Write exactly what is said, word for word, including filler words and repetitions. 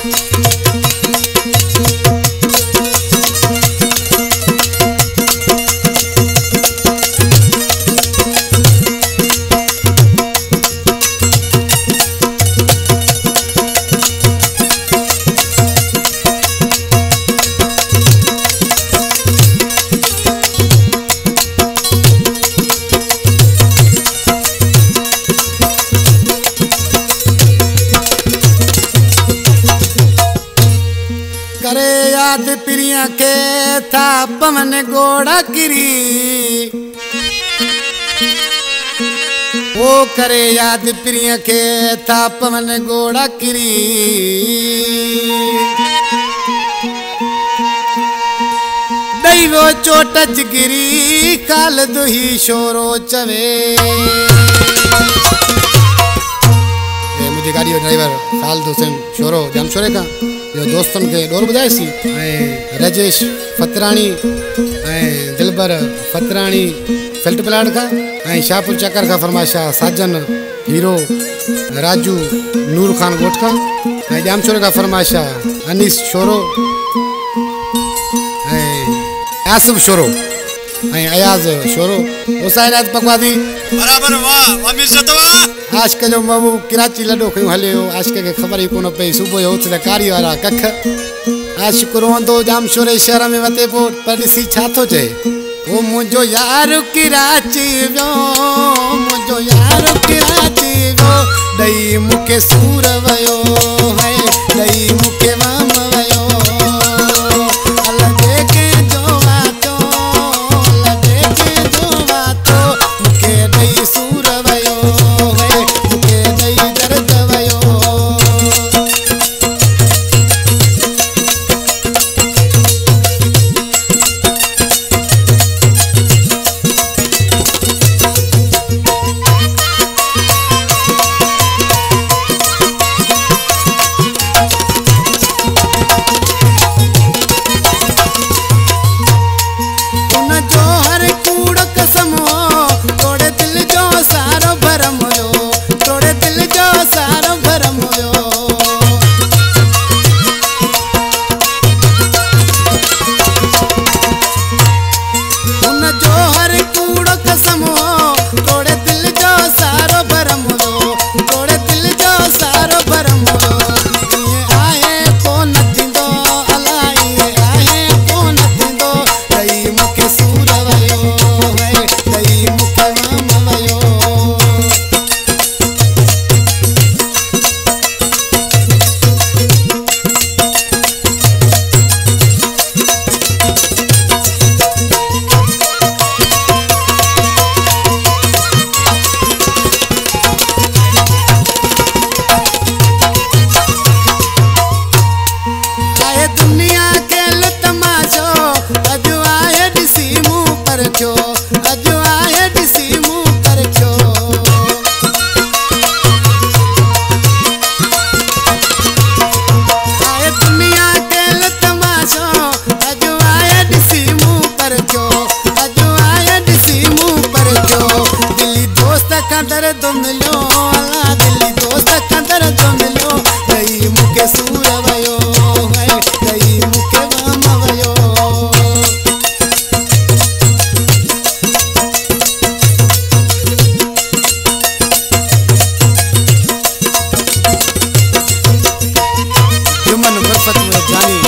करे याद प्रिया के था पवन गोड़ा गिरी, ओ करे याद प्रिया के था पवन गोड़ा गिरी। दैवो चोटच गिरी काल दुही शोरो चवे। मुझे गाड़ी ड्राइवर काल दुसन शोरो जाम शोरे का जो दोस्तन के डोर बुधाए सी राजेश फतराणी दिलबर फतराणी फिल्ट प्लाट का शाहपुर चक्कर का फरमाशा साजन हीरो राजू नूर खान गोट का जाम शोरे का फरमाशा अनीस शोरो आसिफ शोरो अयाज शोरो उसायराज पकवादी बराबर वाह अमीर सतवा आज के जो बाबू कराची लडो कयो हलियो आज के खबर ही कोन पई सुबह जो उथले कारी वाला कख आज शुक्र दो जाम शोरे शहर में वते पो परदेसी छा थो चे ओ मुजो यार कराची वो मुजो यार कराची वो दई मुके सूर वयो है दई मुके वाम वयो अलगे के जो वातो अलगे के जो वातो मुके दई सूर वयो है मुके दई दर्द वयो। दर्द मिलो अला दिल्ली दोस्त का दर्द मिलो दई मुके सूर वयो है दई मुके वाम वयो। जुमन बरफत में जानी